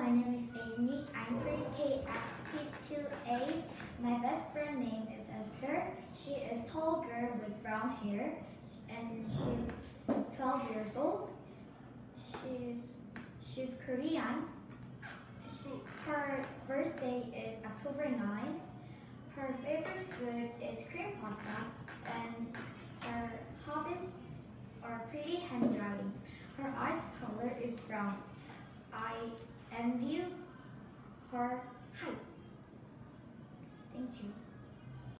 my name is Amy. I'm pre-KFT2A. My best friend name is Esther. She is a tall girl with brown hair and she's 12 years old. She's Korean. Her birthday is October 9th. Her favorite food is cream pasta and her hobbies are pretty handwriting. Her eyes color is brown. I envy her height. Thank you.